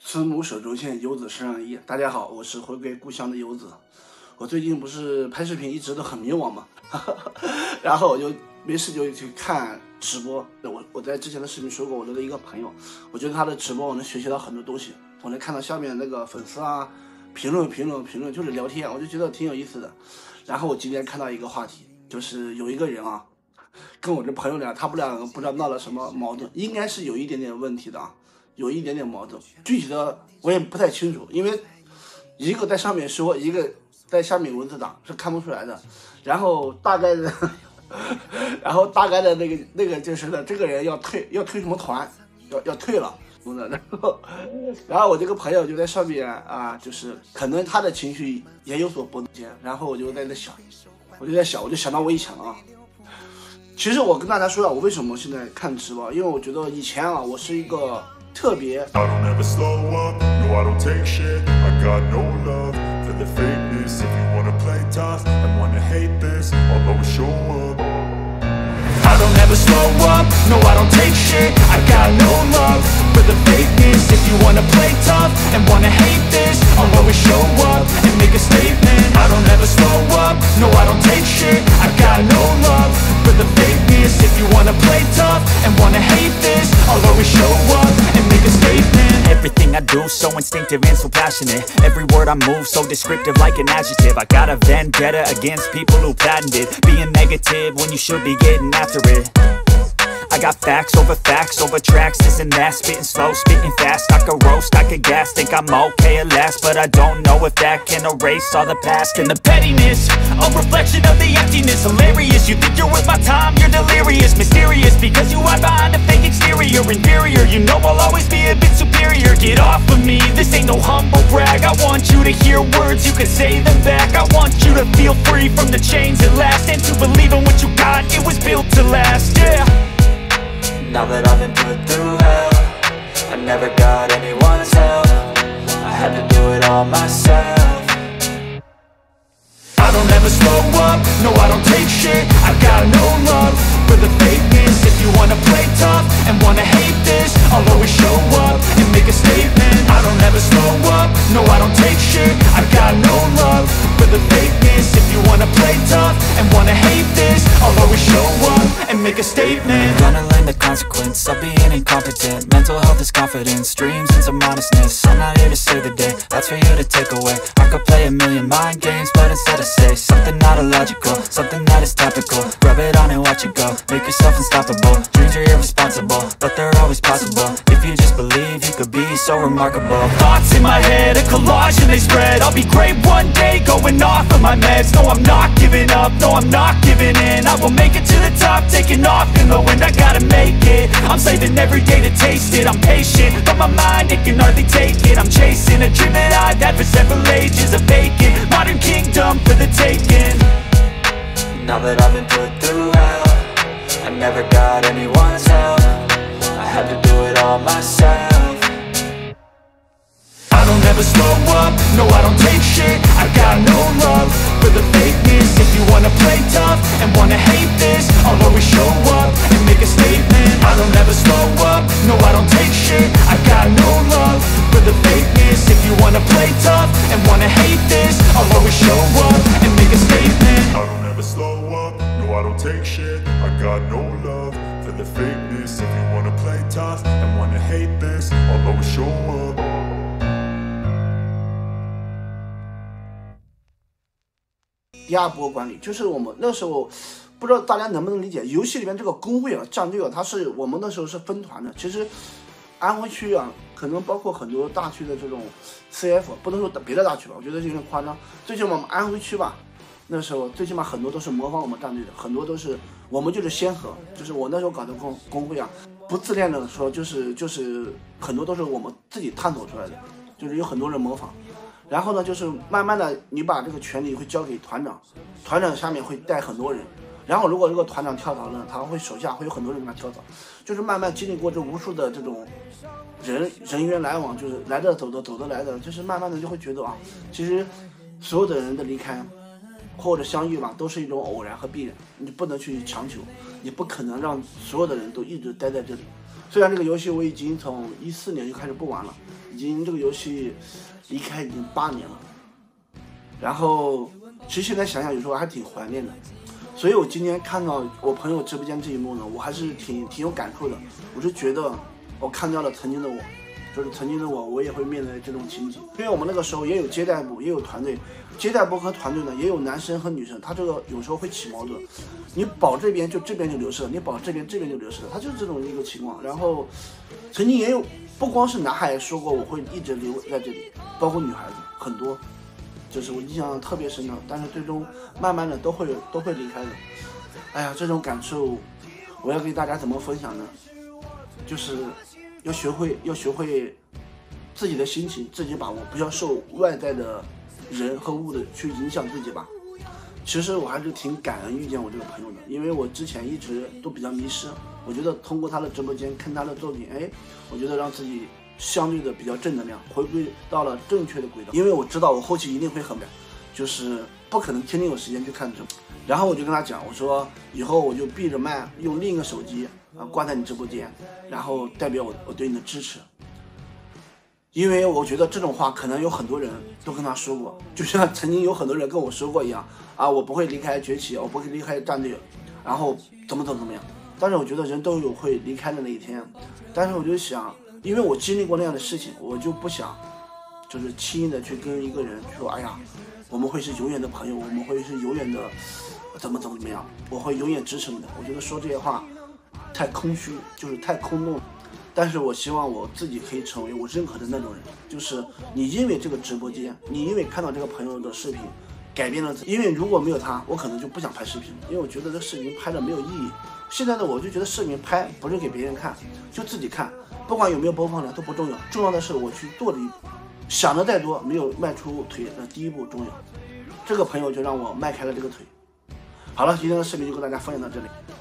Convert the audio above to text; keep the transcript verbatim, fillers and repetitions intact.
慈母手中线，游子身上衣。大家好，我是回归故乡的游子。我最近不是拍视频一直都很迷惘嘛，然后我就没事就去看直播。我我在之前的视频说过，我的一个朋友，我觉得他的直播我能学习到很多东西。我能看到下面那个粉丝啊，评论评论评论，就是聊天，我就觉得挺有意思的。然后我今天看到一个话题，就是有一个人啊，跟我这朋友俩，他们两个不知道闹了什么矛盾，应该是有一点点问题的啊。有一点点矛盾，具体的我也不太清楚，因为一个在上面说，一个在下面文字档是看不出来的。然后大概的，然后大概的那个那个就是呢，这个人要退要退什么团，要要退了，然后然后我这个朋友就在上面啊，就是可能他的情绪也有所波动，然后我就在那想，我就在想，我就想到我以前了啊。其实我跟大家说啊，我为什么现在看直播，因为我觉得以前啊，我是一个特别 I don't ever slow up, no I don't take shit. I got no love for the fakeness. If you wanna play tough and wanna hate this, I'll always show up. I don't ever slow up, no I don't take shit. I got no love for the fakeness. If you wanna play tough and wanna hate this, I'll always show up and make a statement. I don't ever slow up, no I don't take shit. I got no love for the fakeness. If you wanna play tough and wanna hate this, I'll always show up and make a statement. Everything I do so instinctive and so passionate. Every word I move so descriptive like an adjective. I got a vendetta against people who patented being negative when you should be getting after it. I got facts over facts over tracks, this and that. Spitting slow, spitting fast, I could roast, I could gas. Think I'm okay at last, but I don't know if that can erase all the past. And the pettiness, a reflection of the emptiness. Hilarious, you think you're worth my time, you're delirious. Mysterious, because you hide behind a fake exterior. Inferior, you know I'll always be a bit superior. Get off of me, this ain't no humble brag. I want you to hear words, you can say them back. I want you to feel free from the chains at last, and to believe in what you got, it was built to last, yeah. Now that I've been put through hell, I never got anyone's help. I had to do it all myself. I don't ever slow up, no I don't take shit. I got no love for the fakeness. If you wanna play tough and wanna hate this, I'll always show up and make a statement. I don't ever slow up, no I don't take shit. I got no love for the fakeness. If you wanna play tough and wanna hate this, I'll always show up and make a statement. Gonna learn the consequence of being incompetent. Mental health is confidence, dreams and some honestness. I'm not here to save the day, that's for you to take away. I could play a million mind games, but instead I say something not illogical, something that is topical. Rub it on and watch it go, make yourself unstoppable. Dreams are irresponsible, but they're always possible. If you just believe, you could be so remarkable. Thoughts in my head, a collage and they spread. I'll be great one day, going off of my meds. No, I'm not giving up, no, I'm not giving in. I will make it to the top, taking off in the wind. I gotta make it, I'm saving every day to taste it. I'm patient, but my mind, it can hardly take it. I'm chasing a dream that I've had for several ages. A vacant, modern kingdom for the taking. Now that I've been put through hell, I never got anyone's help. I had to do it all myself. I don't ever slow up, no I don't take shit. I got no love for the fakeness. If you wanna play tough and wanna hate this, I'll always show up and make a statement. I don't ever slow up, no I don't take shit. I got no love for the fakeness. If you wanna play tough and wanna hate this, I'll always show up and make a statement. I don't ever slow up, no I don't take shit. I got no love for the fakeness. If you wanna play tough and wanna hate this, I'll always show up. 第二波管理就是我们那时候，不知道大家能不能理解，游戏里面这个工会啊、战队啊，它是我们那时候是分团的。其实安徽区啊，可能包括很多大区的这种 C F， 不能说别的大区吧，我觉得有点夸张。最起码我们安徽区吧，那时候最起码很多都是模仿我们战队的，很多都是我们就是先河，就是我那时候搞的工工会啊，不自恋的说，就是就是很多都是我们自己探索出来的，就是有很多人模仿。然后呢，就是慢慢的，你把这个权利会交给团长，团长下面会带很多人。然后如果这个团长跳槽呢，他会手下会有很多人跟他跳槽，就是慢慢经历过这无数的这种人人员来往，就是来的走的走的来的，就是慢慢的就会觉得啊，其实所有的人的离开或者相遇吧，都是一种偶然和必然，你不能去强求，你不可能让所有的人都一直待在这里。虽然这个游戏我已经从一四年就开始不玩了， 已经这个游戏离开已经八年了。然后其实现在想想，有时候还挺怀念的。所以我今天看到我朋友直播间这一幕呢，我还是挺挺有感触的。我是觉得我看到了曾经的我，就是曾经的我，我也会面对这种情景。因为我们那个时候也有接待部，也有团队，接待部和团队呢也有男生和女生，他这个有时候会起矛盾。你保这边就这边就流失了，你保这边这边就流失了，他就是这种一个情况。然后曾经也有不光是男孩说过我会一直留在这里，包括女孩子很多。这是我印象特别深的，但是最终慢慢的都会都会离开的。哎呀，这种感受，我要给大家怎么分享呢？就是要学会要学会自己的心情自己把握，不要受外在的人和物的去影响自己吧。其实我还是挺感恩遇见我这个朋友的，因为我之前一直都比较迷失，我觉得通过他的直播间看他的作品，哎，我觉得让自己相对的比较正能量，回归到了正确的轨道。因为我知道我后期一定会很赶，就是不可能天天有时间去看直播。然后我就跟他讲，我说以后我就闭着麦用另一个手机啊挂在你直播间，然后代表我我对你的支持。因为我觉得这种话可能有很多人都跟他说过，就像曾经有很多人跟我说过一样啊，我不会离开崛起，我不会离开战队，然后怎么怎么怎么样。但是我觉得人都有会离开的那一天，但是我就想，因为我经历过那样的事情，我就不想就是轻易的去跟一个人说，哎呀，我们会是永远的朋友，我们会是永远的怎么怎么怎么样，我会永远支持你的。我觉得说这些话太空虚，就是太空洞了。但是我希望我自己可以成为我认可的那种人，就是你因为这个直播间，你因为看到这个朋友的视频改变了自己。因为如果没有他，我可能就不想拍视频，因为我觉得这视频拍的没有意义。现在的我就觉得视频拍不是给别人看，就自己看，不管有没有播放量都不重要，重要的是我去做的一步。想的再多，没有迈出腿的第一步重要。这个朋友就让我迈开了这个腿。好了，今天的视频就跟大家分享到这里。